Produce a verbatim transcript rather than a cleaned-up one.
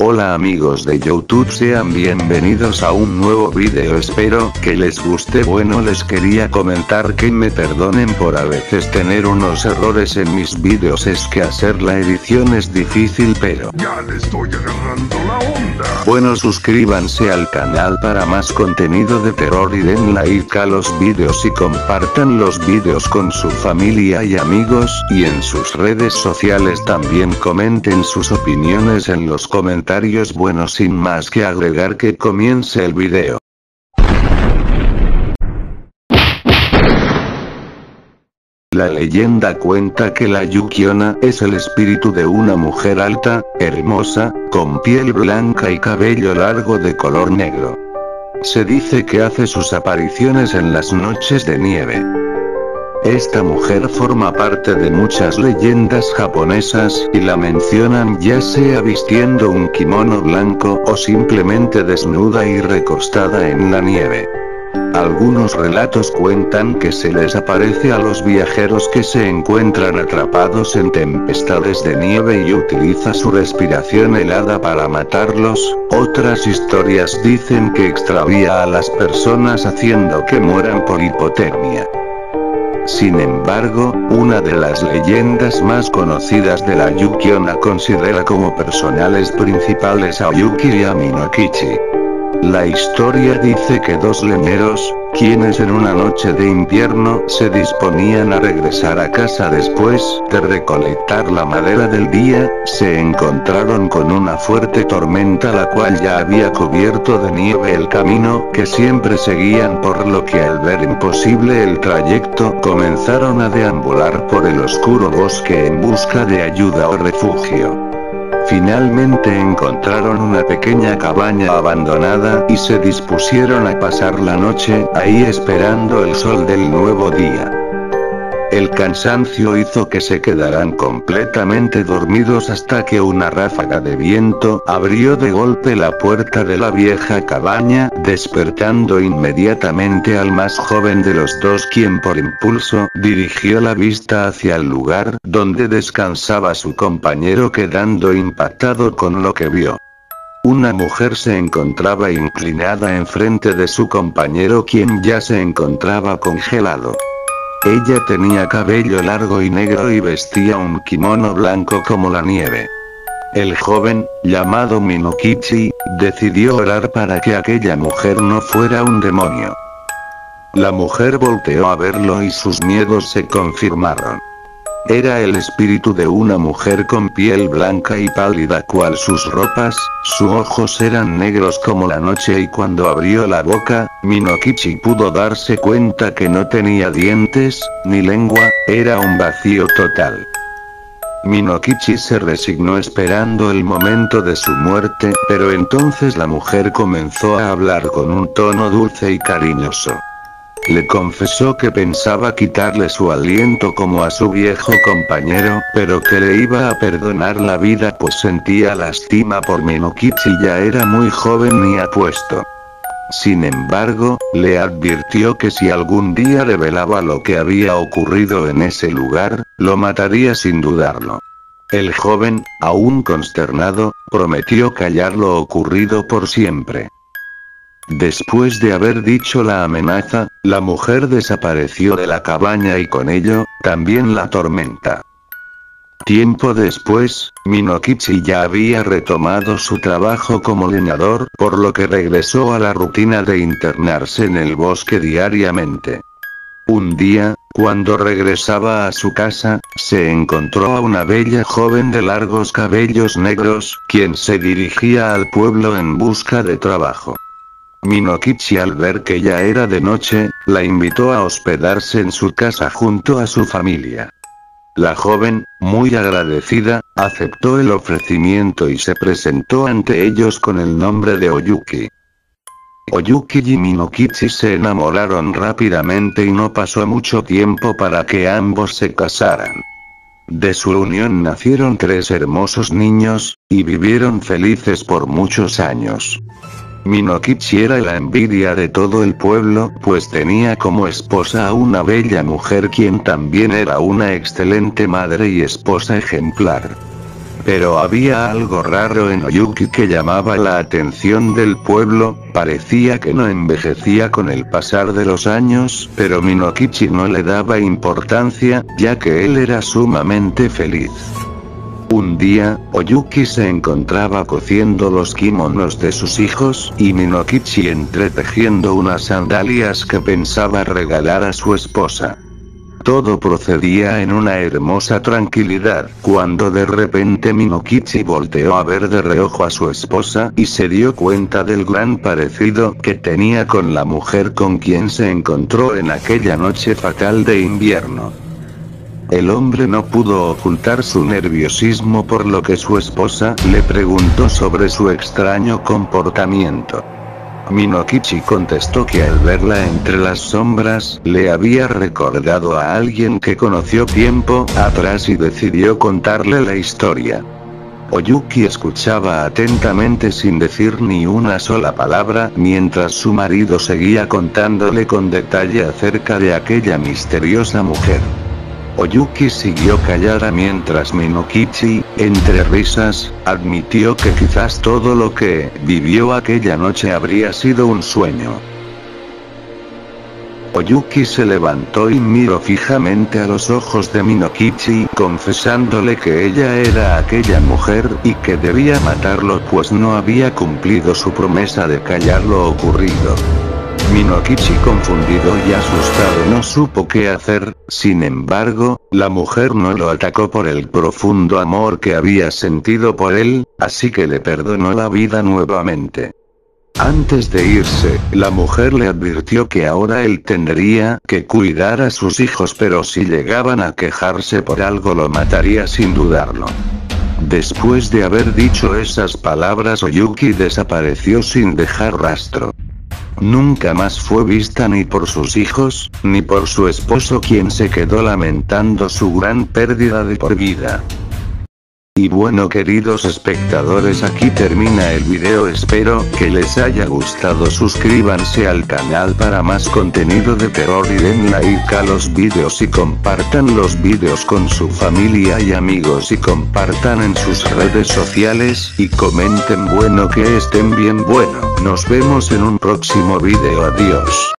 Hola amigos de YouTube, sean bienvenidos a un nuevo video, espero que les guste. Bueno, les quería comentar que me perdonen por a veces tener unos errores en mis videos, es que hacer la edición es difícil, pero ya le estoy agarrando la onda. Bueno, suscríbanse al canal para más contenido de terror y den like a los videos y compartan los videos con su familia y amigos, y en sus redes sociales también comenten sus opiniones en los comentarios. Bueno, sin más que agregar, que comience el video. La leyenda cuenta que la Yuki-onna es el espíritu de una mujer alta, hermosa, con piel blanca y cabello largo de color negro. Se dice que hace sus apariciones en las noches de nieve. Esta mujer forma parte de muchas leyendas japonesas y la mencionan ya sea vistiendo un kimono blanco o simplemente desnuda y recostada en la nieve. Algunos relatos cuentan que se les aparece a los viajeros que se encuentran atrapados en tempestades de nieve y utiliza su respiración helada para matarlos. Otras historias dicen que extravía a las personas haciendo que mueran por hipotermia. Sin embargo, una de las leyendas más conocidas de la Yuki-onna considera como personales principales a Oyuki y a Minokichi. La historia dice que dos leñeros, quienes en una noche de invierno se disponían a regresar a casa después de recolectar la madera del día, se encontraron con una fuerte tormenta la cual ya había cubierto de nieve el camino que siempre seguían, por lo que al ver imposible el trayecto comenzaron a deambular por el oscuro bosque en busca de ayuda o refugio. Finalmente encontraron una pequeña cabaña abandonada y se dispusieron a pasar la noche ahí esperando el sol del nuevo día. El cansancio hizo que se quedaran completamente dormidos hasta que una ráfaga de viento abrió de golpe la puerta de la vieja cabaña, despertando inmediatamente al más joven de los dos, quien por impulso dirigió la vista hacia el lugar donde descansaba su compañero, quedando impactado con lo que vio. Una mujer se encontraba inclinada enfrente de su compañero, quien ya se encontraba congelado. Ella tenía cabello largo y negro y vestía un kimono blanco como la nieve. El joven, llamado Minokichi, decidió orar para que aquella mujer no fuera un demonio. La mujer volteó a verlo y sus miedos se confirmaron. Era el espíritu de una mujer con piel blanca y pálida cual sus ropas, sus ojos eran negros como la noche, y cuando abrió la boca, Minokichi pudo darse cuenta que no tenía dientes, ni lengua, era un vacío total. Minokichi se resignó esperando el momento de su muerte, pero entonces la mujer comenzó a hablar con un tono dulce y cariñoso. Le confesó que pensaba quitarle su aliento como a su viejo compañero, pero que le iba a perdonar la vida pues sentía lástima por Minokichi, ya era muy joven y apuesto. Sin embargo, le advirtió que si algún día revelaba lo que había ocurrido en ese lugar, lo mataría sin dudarlo. El joven, aún consternado, prometió callar lo ocurrido por siempre. Después de haber dicho la amenaza, la mujer desapareció de la cabaña y con ello, también la tormenta. Tiempo después, Minokichi ya había retomado su trabajo como leñador, por lo que regresó a la rutina de internarse en el bosque diariamente. Un día, cuando regresaba a su casa, se encontró a una bella joven de largos cabellos negros, quien se dirigía al pueblo en busca de trabajo. Minokichi, al ver que ya era de noche, la invitó a hospedarse en su casa junto a su familia. La joven, muy agradecida, aceptó el ofrecimiento y se presentó ante ellos con el nombre de Oyuki. Oyuki y Minokichi se enamoraron rápidamente y no pasó mucho tiempo para que ambos se casaran. De su unión nacieron tres hermosos niños, y vivieron felices por muchos años. Minokichi era la envidia de todo el pueblo, pues tenía como esposa a una bella mujer quien también era una excelente madre y esposa ejemplar. Pero había algo raro en Oyuki que llamaba la atención del pueblo, parecía que no envejecía con el pasar de los años, pero Minokichi no le daba importancia, ya que él era sumamente feliz. Un día, Oyuki se encontraba cosiendo los kimonos de sus hijos, y Minokichi entretejiendo unas sandalias que pensaba regalar a su esposa. Todo procedía en una hermosa tranquilidad, cuando de repente Minokichi volteó a ver de reojo a su esposa, y se dio cuenta del gran parecido que tenía con la mujer con quien se encontró en aquella noche fatal de invierno. El hombre no pudo ocultar su nerviosismo, por lo que su esposa le preguntó sobre su extraño comportamiento. Minokichi contestó que al verla entre las sombras, le había recordado a alguien que conoció tiempo atrás y decidió contarle la historia. Oyuki escuchaba atentamente sin decir ni una sola palabra, mientras su marido seguía contándole con detalle acerca de aquella misteriosa mujer. Oyuki siguió callada mientras Minokichi, entre risas, admitió que quizás todo lo que vivió aquella noche habría sido un sueño. Oyuki se levantó y miró fijamente a los ojos de Minokichi, confesándole que ella era aquella mujer y que debía matarlo pues no había cumplido su promesa de callar lo ocurrido. Minokichi, confundido y asustado, no supo qué hacer. Sin embargo, la mujer no lo atacó por el profundo amor que había sentido por él, así que le perdonó la vida nuevamente. Antes de irse, la mujer le advirtió que ahora él tendría que cuidar a sus hijos, pero si llegaban a quejarse por algo lo mataría sin dudarlo. Después de haber dicho esas palabras, Oyuki desapareció sin dejar rastro. Nunca más fue vista ni por sus hijos, ni por su esposo, quien se quedó lamentando su gran pérdida de por vida. Y bueno, queridos espectadores, aquí termina el video, espero que les haya gustado. Suscríbanse al canal para más contenido de terror y den like a los videos y compartan los videos con su familia y amigos y compartan en sus redes sociales y comenten. Bueno, que estén bien, bueno, nos vemos en un próximo video, adiós.